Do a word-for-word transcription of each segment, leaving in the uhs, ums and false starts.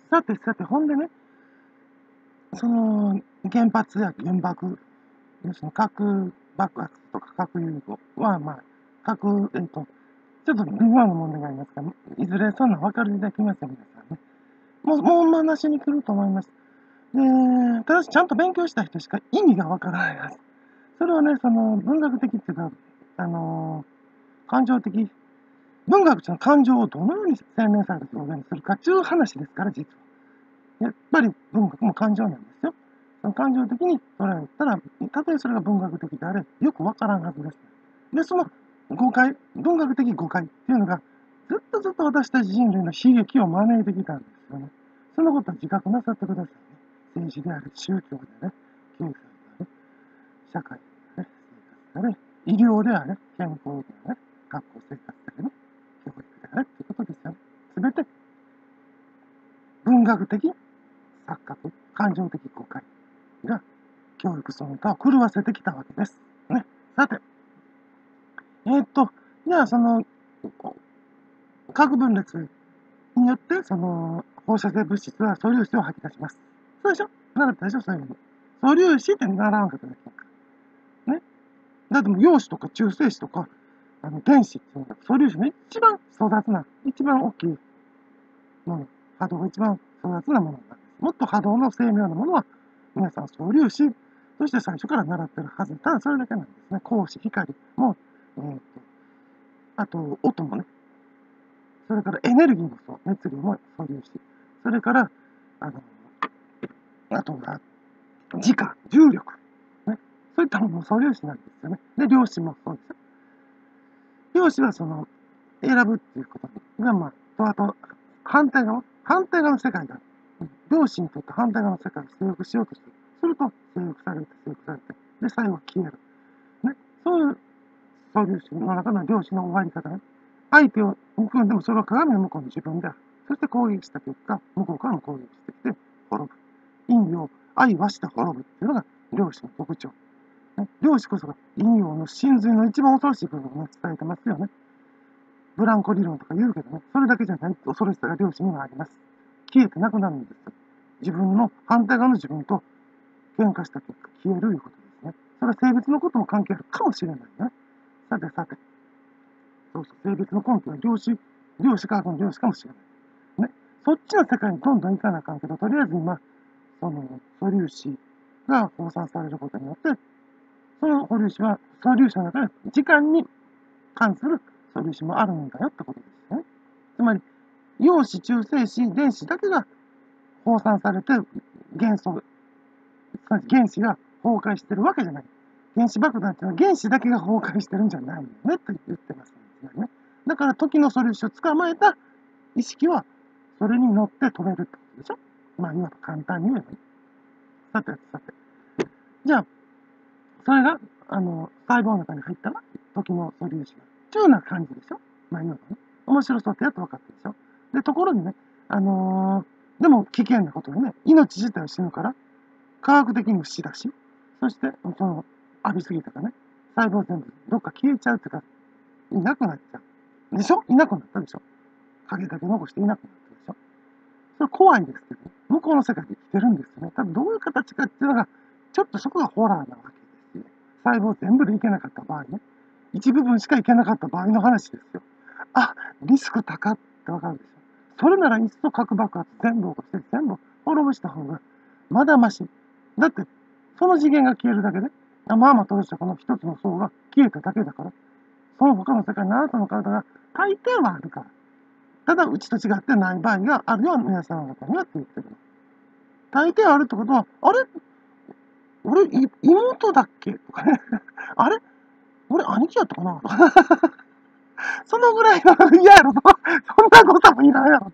さてさて、ほんでね、その原発や原爆、要するに核爆発とか核融合は、まあ、核、えっ、と、ちょっと微妙な問題がありますから、いずれそんな分かる時代来ますよ、皆さんね。もう、もう話に来ると思います。で、ただし、ちゃんと勉強した人しか意味が分からないです。それはね、その文学的っていうか、あのー感情的、文学っていうのは感情をどのように洗練された表現するかっていう話ですから、実は。やっぱり文学も感情なんですよ。その感情的に捉えたら、たとえそれが文学的であれ、よくわからんはずです。で、その誤解、文学的誤解っていうのが、ずっとずっと私たち人類の悲劇を招いてきたんですよね。そのことは自覚なさってくださいね。政治であれ、宗教でね、経済であれ、社会であれ、生活であれ、医療であれ、健康であれ、学校生活であれ、教育であれっていうことですよ。すべて文学的錯覚、感情的誤解が教育その他を狂わせてきたわけです。ね。さて、えー、っと、じゃあその、核分裂によって、その、放射性物質は素粒子を吐き出します。そうでしょ？習ったでしょ？そういうの。素粒子って習わんかっただけ。ね。だってもう陽子とか中性子とか、あの電子っていうのが素粒子の一番粗雑な、一番大きいもの、波動が一番粗雑なものなんです。もっと波動の精妙なものは、皆さん素粒子として最初から習ってるはず。ただそれだけなんですね。光子、光も、えー、とあと音もね、それからエネルギーもそう、熱量も素粒子。それから、あの、あとは、時間、重力。ね。そういったものも素粒子なんですよね。で、量子もそうですよ。量子はその、選ぶっていうことが、まあ、とあと、反対側、反対側の世界が、量子にとって反対側の世界を制約しようとする。すると、制約されて、制約されて、で、最後消える。ね。そういう素粒子の中の量子の終わり方ね。相手を憎んでもそれは鏡の向こうの自分である。そして攻撃した結果、向こうからも攻撃してきて滅ぶ。陰陽、愛はして滅ぶっていうのが量子の特徴。ね、量子こそが陰陽の真髄の一番恐ろしい部分を、ね、伝えてますよね。ブランコ理論とか言うけどね、それだけじゃない恐ろしさが量子にはあります。消えてなくなるんですよ。自分の反対側の自分と喧嘩した結果消えるいうことですね。それは性別のことも関係あるかもしれないね。さてさて。そうそう、性別の根拠は量子、量子科学の量子かもしれない。ね。そっちの世界にどんどん行かなあかんけど、とりあえず今、その素粒子が放散されることによって、その素粒子は、素粒子の中で時間に関する素粒子もあるんだよってことですよね。つまり、陽子、中性子、電子だけが放散されて、元素、原子が崩壊してるわけじゃない。原子爆弾っていうのは原子だけが崩壊してるんじゃないよねと言ってますんね。だから時の素粒子を捕まえた意識はそれに乗って飛べるってことでしょ。まあ、いわば簡単に言えばね。さてさて。じゃあ、それが、あの、細胞の中に入ったら、時の素粒子が。というような感じでしょ。まあ、いわばね。面白そうってやっと分かったでしょ。で、ところでね、あのー、でも危険なことにね、命自体は死ぬから、科学的にも死だし、そして、その、浴びすぎたかね、細胞全部どっか消えちゃうっていうか、いなくなっちゃう。でしょ？いなくなったでしょ？影だけ残していなくなったでしょ？それ怖いですけど、ね、向こうの世界で生きてるんですよね。ただどういう形かっていうのが、ちょっとそこがホラーなわけですよ。細胞全部でいけなかった場合ね、一部分しかいけなかった場合の話ですよ。あ、リスク高ってわかるでしょ？それならいっそ核爆発全部起こして全部滅ぼした方がまだまし。だって、その次元が消えるだけで、まあまあとしたこの一つの層が消えただけだから、その他の世界にあなたの体が大抵はあるから。ただ、うちと違ってない場合があるよう皆さん方にはって言ってる。大抵あるってことは、あれ俺、妹だっけとかね。あれ俺、兄貴やったかなとか。そのぐらいの嫌やろとか、そんなこともいらんやろって。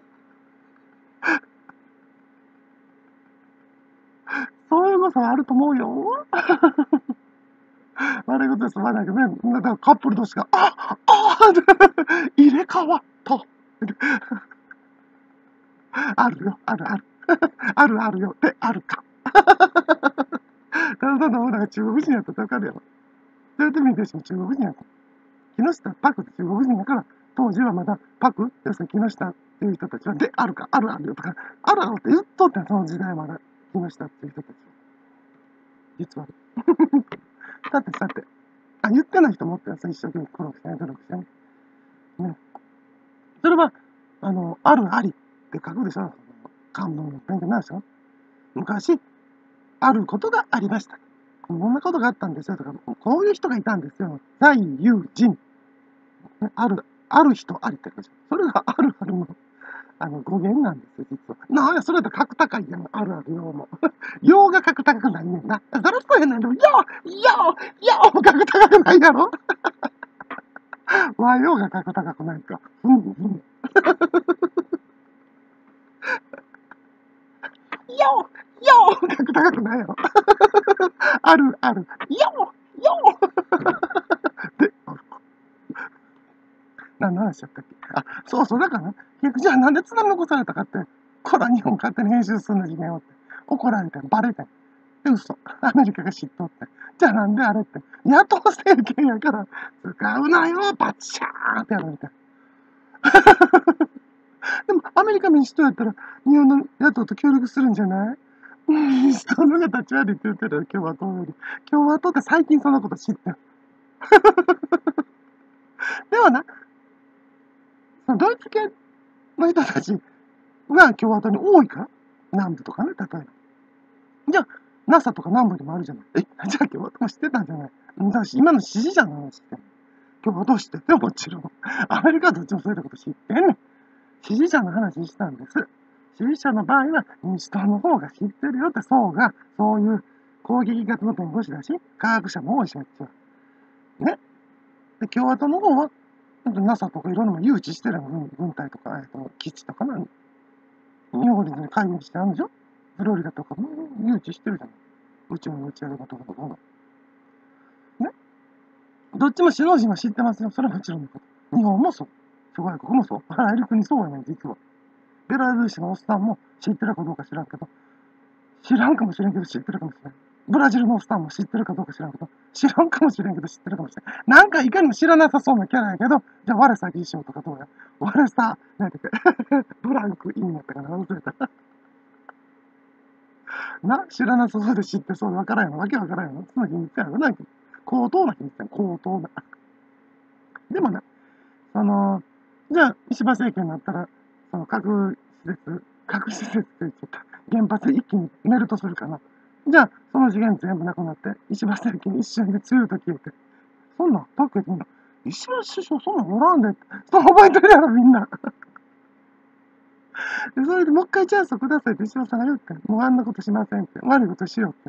そういうことはあると思うよ。悪いことですまないけどね。だからカップル同士が、ああ入れ替わった。あるよ、あるある。あるあるよ。で、あるか。ただただ俺らが中国人やったらわかるやろ。それで見てしも中国人やった。木下パクって中国人だから、当時はまだパク、要するに木下っていう人たちは、で、あるか、あるあるよとか、あるあるって言っとってん、その時代まで、木下っていう人たちは。実は。だってさって、あ、言ってない人もってやつ一生懸命苦労してね、努力してね。ね。それは、あの、あるありって書くでしょ。漢文の勉強になるでしょ。昔、あることがありました。こんなことがあったんですよとか、こういう人がいたんですよ。在友人。ある、ある人ありって書くでしょ。それがあるあるの、あの語源なんですよ、実は。なんや、それだと格高いやん、あるあるよも。ようが格高くないねんな。それそうやねん。でも、よう、よう、ようも格高くないやろ。わ、ようが格高くないか。うんうん。よう、よう格高くないやろ。あるある。よう、よう。で、何の話だったっけ。あ、そうそう、だからね、結局じゃあなんで津波残されたかって、こら日本勝手に編集するの次元をって、怒られて、バレて。で、嘘。アメリカが知っとって。じゃあなんであれって、野党政権やから、使うなよ、バッチャーってやられて。でも、アメリカ民主党やったら、日本の野党と協力するんじゃない。民主党の方が立ち悪いって言ってるよ、共和党より。共和党って最近そんなこと知ってる。ではな、そのドイツ系の人たちが共和党に多いから南部とかね、例えば。じゃあ、ナサ とか南部にもあるじゃない。え、じゃあ共和党も知ってたんじゃない。だし今の支持者の話って。共和党知っててもちろん。アメリカはどっちもそういうこと知ってんねん。支持者の話したんです。支持者の場合は民主党の方が知ってるよって層が、そういう攻撃型の弁護士だし、科学者も多いし、あっちは。ね。で、共和党の方は、ナサ とかいろんなも誘致してるの、軍軍隊とか、えっと、基地とかな、日本で海軍基地あるんでしょ。フロリダとかも誘致してるじゃない。宇宙の打ち上げのところとか。ね。どっちも首脳陣は知ってますよ。それはもちろんのこと。日本もそう。諸外国もそう。あらゆる国そうやねん、実は。ベラルーシのおっさんも知ってるかどうか知らんけど、知らんかもしれんけど知ってるかもしれん。ブラジルのおっさんも知ってるかどうか知らんけど、知らんかもしれんけど知ってるかもしれん。なんかいかにも知らなさそうなキャラやけど、じゃあ我さ議長とかどうや。我さ、なんていうか、ブランクインやったかな、忘れた。な、知らなさそうで知ってそうで分からんやろ。わけ分からんやろ。その秘密やろな。高等な秘密やん。高等な。でもな、その、じゃあ、石破政権になったら、その核施設、核施設って言っちゃった。原発一気にメルトするかな。じゃあ、その次元全部なくなって、石破政権一瞬で強いと消えて。そんなんあったっけみんな。石破首相そんなんおらんでって。そう覚えてるやろ、みんな。で、それでもう一回チャンスをくださいって石破さんが言って、もうあんなことしませんって。悪いことしようって。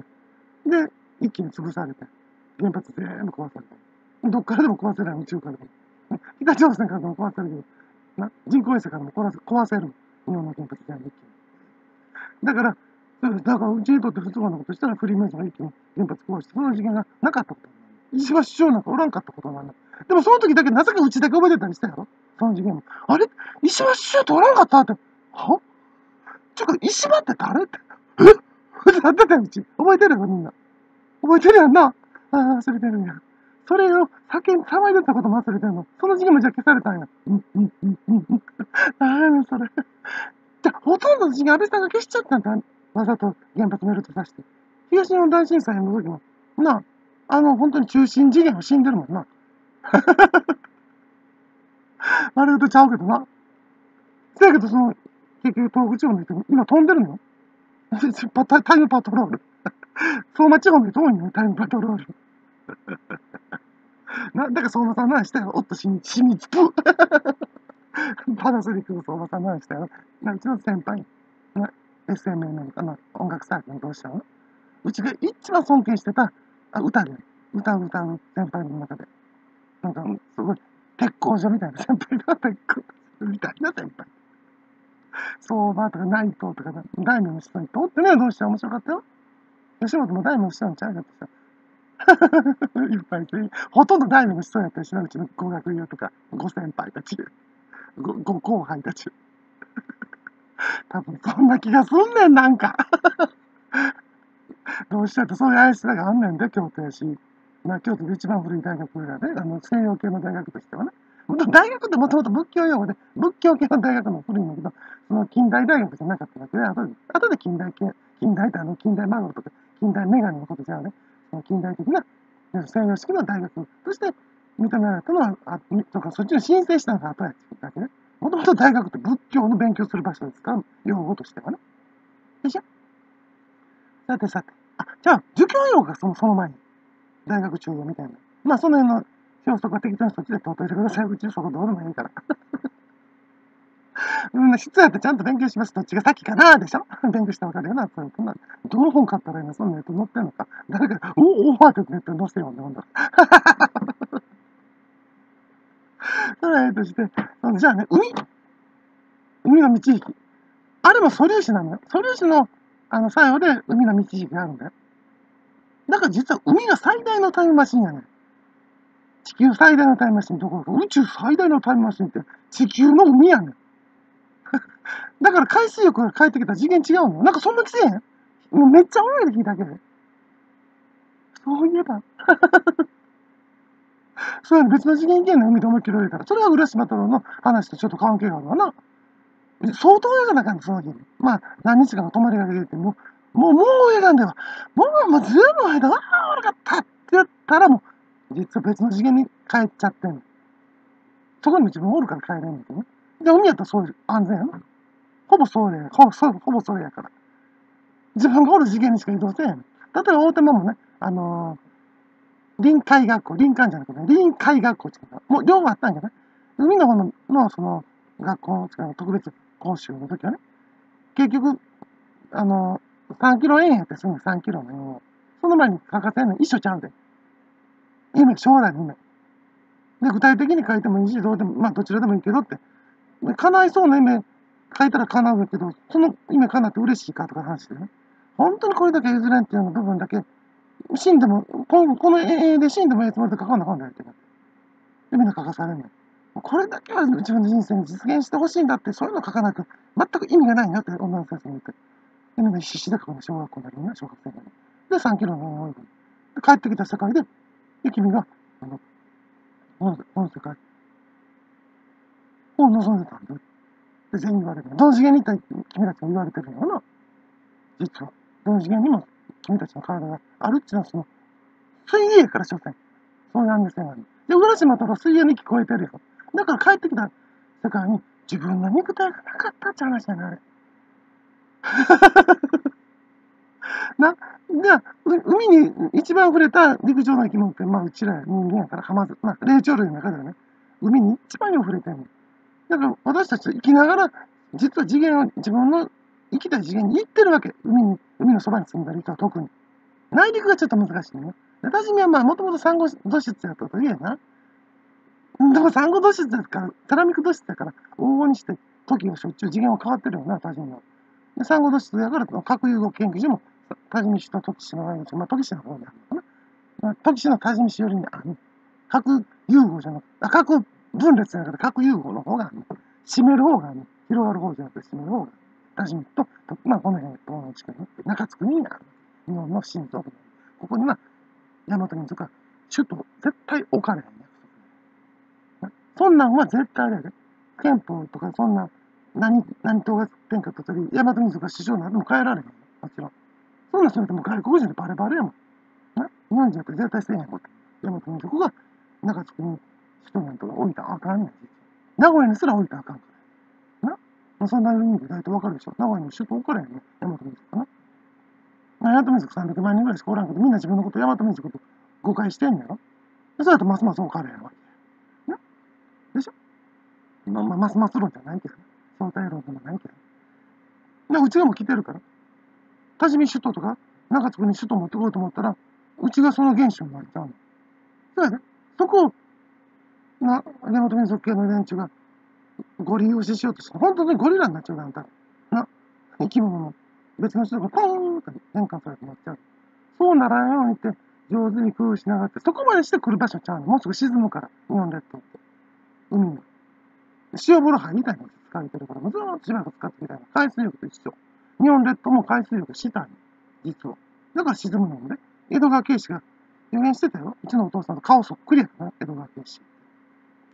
で、一気に潰されて。原発全部壊されて。どっからでも壊せない、宇宙からでも。北朝鮮からでも壊せるけど、な人工衛星からも壊せ壊せる。日本の原発全部一気に。だから、だからうちにとって不都合なことしたらフリーメイソンが一気に原発壊して、その事件がなかったことになる。石破首相なんかおらんかったことになる。でもその時だけなぜかうちだけ覚えてたりしたやろ、その事件も。あれ石破首相っておらんかったって。はちょっと石破って誰って。えってなってたよ、うち。覚えてるよ、みんな。覚えてるやんな。ああ、忘れてるんや。それを叫ん、騒いでたことも忘れてんの。その時期もじゃあ消されたんや。うん、うん、うん、うん。何やねん、それ。じゃあ、ほとんどの時期安倍さんが消しちゃったんだ。わざと原発メルトさせて。東日本大震災の時も、なあ、あの、本当に中心次元は死んでるもんな。あれとちゃうけどな。せやけど、その、結局東北地方の人、今飛んでるのよ。タイムパトロール。相馬地方の人多いのよ、タイムパトロール。な、だから相馬さんの話したよ。おっと、しみ、しみつく。パナソニックの相馬さんの話したよ。うちの先輩、な エスエムエー のかな、音楽サークルのどうしたのうちが一番尊敬してた、あ歌で、歌う歌う先輩の中で。なんか、すごい、鉄工所みたいな先輩が、鉄工所みたいな先輩。相馬とか内藤とか、大名の人に通ってね、どうして面白かったよ。吉本も大名の人にちゃうかってさ。いっぱいいて、ほとんど大名の人やったりしな、うちの語学友とか、ご先輩たち、ごご後輩たち。多分そんな気がすんねん、なんか。どうしたってそういう怪しさがあんねんで、京都やし。まあ、京都で一番古い大学やで、あの西洋系の大学としてはね。ど大学ってもともと仏教用語で、仏教系の大学の古いんだけど、その近代大学じゃなかっただけで、後で、後で近代系、近代ってあの、近代マグロとか、近代メガネのことじゃあね、その近代的な西洋式の大学として認められたのは、あとか、そっちに申請したのが後やってだけね。もともと大学って仏教の勉強する場所ですから、用語としてはね。でしょ？さてさて。あ、じゃあ、儒教用語がそのその前に、大学中庸みたいな。まあ、その辺の表則は適当にそっちで取っといてください。うちそこどうでもいいから。うん、必要やってちゃんと勉強します。どっちが先かなでしょ？勉強したらわかるよな。それこんなどの本買ったらいいの？そんなネット載ってんのか。誰か、おお、オファーってネットに載せてよんで、ほんだら。それはええとして、じゃあね、海海の導き。あれも素粒子なのよ。素粒子のあの作用で海の導きがあるんだよ。だから実は海が最大のタイムマシンやねん。地球最大のタイムマシンどころか、宇宙最大のタイムマシンって地球の海やねん。だから海水浴が帰ってきたら次元違うの。なんかそんな気せえへん？もうめっちゃ泳いで聞いたけど。そういえば。そうやね、別の次元行けんの海で思いっきり泳いだら。それは浦島太郎の話とちょっと関係があるわな。相当泳がなあかんの、その日に。まあ、何日かの泊まりがけてもう、もう、もう泳がんでは。もう、もうずいぶん間、わあ、悪かったって言ったらもう、実は別の次元に帰っちゃってんの。そこにも自分おるから帰れんねんけどね。で、海やったらそういう安全やな。ほぼそれや。ほぼそほぼそれやから。自分がおる次元にしか移動せえへん。例えば大手間もね、あのー、臨海学校、臨海じゃなくて、ね、臨海学校っていうのもう両方あったんじゃない？海の方の、のその、学校の特別講習の時はね、結局、あのー、さんキロ円やってすぐさんキロの円を、その前に書かせんの一緒ちゃうで。夢、将来の夢。で、具体的に書いてもいいし、どうでも、まあ、どちらでもいいけどって。叶いそうな夢書いたら叶うけど、その夢叶って嬉しいかとか話してね。本当にこれだけ譲れんっていうの部分だけ、死んでも、このこの絵で死んでもええつもりで書かなあかんだよって。で、みんな書かされんねん。これだけは自分の人生に実現してほしいんだって、そういうの書かないと全く意味がないんだって女の先生に言って。で、みんな必死で書くの、小学校なりにね、小学生なりに。で、さんキロの円を泳ぐ。で、帰ってきた世界で、で、君が、あの、このこの世界を望んでたんだって全員言われる。どの次元にいた君たちも言われてるのかな。実は。どの次元にも君たちの体があるっていうのはその、水泳やから、所詮。そうなんですよ。で、浦島太郎水泳に聞こえてるよ。だから帰ってきた世界に自分の肉体がなかったって話やな、あれ。な、じゃあ、海に一番触れた陸上の生き物って、まあ、うちら人間やから、ハマズ、まあ、霊長類の中ではね、海に一番よく触れてるの。だから、私たち生きながら、実は次元を、自分の生きたい次元に行ってるわけ。海に、海のそばに住んだ人は特に。内陸がちょっと難しいね。多治見はまあ、もともと珊瑚土質やったと言えな。でも珊瑚土質だから、セラミック土質だから、往々にして時がしょっちゅう次元は変わってるよな、多治見は。で、珊瑚土質だから、核融合研究所も、多治見市と時市の間に、まあ、時市の方にあるのかな。まあ、時市の多治見市よりにある。核融合じゃなくて、あ、核分裂じゃなくて、核融合の方がある。締める方がある。広がる方じゃなくて、締める方がある。多治見と、まあ、この辺、東の地区に、中津区にある。日本の心臓部。ここには、大和民族は、首都絶対置かれへんね。そんなんは絶対あれやで。憲法とかそんな、何、何党が天下取ったり、大和民族が首相になっても変えられへん。もちろん。そんなんそれでも外国人でバレバレやもん。な日本人やったら絶対せえへんこと。大和民族が中津区に首都なんとか置いたらあかんねん。名古屋にすら置いたらあかんから。なまあ、そんな意味で大体わかるでしょ。名古屋に首都置かれへんねん。大和民族かな。大和民族さんびゃくまんにんぐらいしかおらんけど、みんな自分のこと大和民族と誤解してんねやろ。そうやとますます置かれへんわけ。なでしょ。まあ、まあ、ますます論じゃないけどね。相対論でもないけど。で、うちがも来てるから。多治見首都とか、中津区に首都持ってこようと思ったら、うちがその原資になっちゃうの。そうやで。そこを、な、大和民族系の連中が、ご利用ししようとして、本当にゴリラになっちゃうから、な、生き物の別の人がポーンと変換されてなっちゃう。そうならんようにって、上手に工夫しながらって、そこまでして来る場所ちゃうの。もうすぐ沈むから、日本列島って。海に。塩風呂入りたいの使われてるから、ずーっとしばらく使ってきたいの。海水浴と一緒。日本列島も海水浴したいの。実は。だから沈むので、江戸川慶史が予言してたよ。うちのお父さんと顔そっくりやったな、江戸川慶史。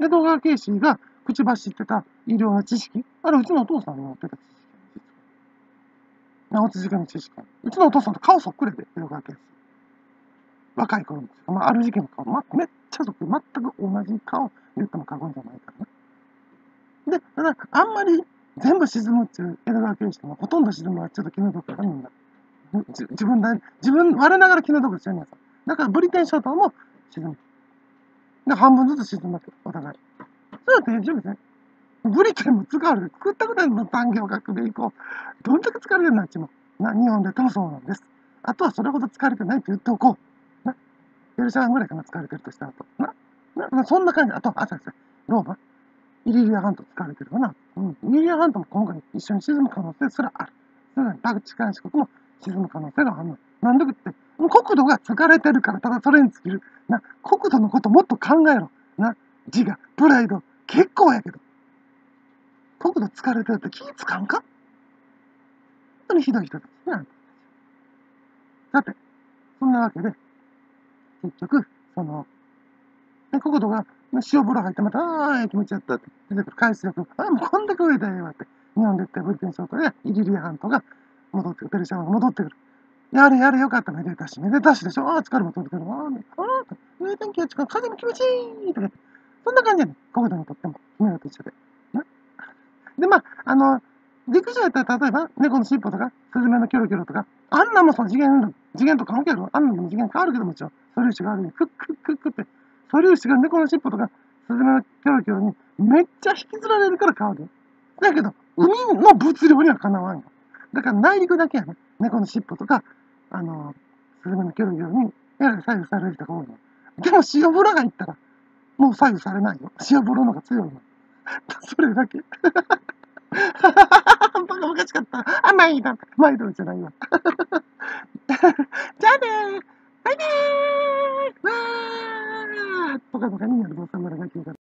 江戸川慶子が口走ってた医療の知識、あれうちのお父さんが持ってた知識。直津事件の知識。うちのお父さんと顔そっくりで、江戸川慶子。若い頃の、まあ、ある事件の顔、ま、めっちゃそっくり、全く同じ顔言っても過言じゃないからね。で、ただ、あんまり全部沈むっていう江戸川慶子もほとんど沈むはちょっと気の毒からみんな。自分だ、自分、我ながら気の毒してるんやさ。だからブリテン諸島も沈む。で、半分ずつ沈むわけ、お互い。それは大丈夫ですね。ブリテンも使われて、食ったことないの産業革命以降、どんだけ疲れてるなっちも。な、日本でともそうなんです。あとはそれほど疲れてないって言っておこう。な、ペルシャ湾ぐらいかな、疲れてるとしたらと。な、な、そんな感じ。あと、あ、そうですね。ローマ。イリリア半島疲れてるかな。うん。イリリア半島も今回一緒に沈む可能性すらある。さらに、バグチカン四国も沈む可能性があるの。なんでかって、国土が疲れてるから、ただそれに尽きる。な、国土のこともっと考えろ。な、自我、プライド、結構やけど。国土疲れてるって気ぃつかんか？本当にひどい人たちね。さて、そんなわけで、結局、その、で国土が塩風呂入ってまた、ああ、気持ちやったって出てくる海水浴、ああ、もうこんだけ上だよって、日本で言ったブリテン諸島やイリリア半島が戻ってくる、ペルシャ湾が戻ってくる。やれやれよかった、めでたし、めでたしでしょ、ああ、疲れも取れてくる、ああ、ね、ああ、いい天気やちか、風も気持ちいいとか、そんな感じやね、国土にとっても、君らと一緒で。なで、まあ、あの、陸上やったら、例えば、猫の尻尾とか、スズメのキョロキョロとか、あんなもその次元運動、次元と関係あるあんなでも次元変わるけどもちろん、素粒子があるように、クックックックって、素粒子が猫の尻尾とか、スズメのキョロキョロにめっちゃ引きずられるから変わるよ。だけど、海の物量にはかなわんよ。だから内陸だけやね、猫の尻尾とか、あの、スズメのキョロキョロに、やられ左右される人が多いの。でも塩風呂が行ったら、もう左右されないよ。塩風呂の方が強いの。それだけ。バカバカしかった。あ、毎度。毎度じゃないわ。じゃあねー。バイバーイ。わー。とかとかにやるぞ、サムライが聞いたら。